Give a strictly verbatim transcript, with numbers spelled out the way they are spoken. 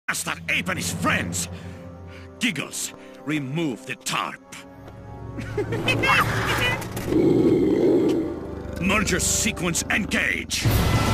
That's that ape and his friends! Giggles, remove the tarp. Merger sequence engage!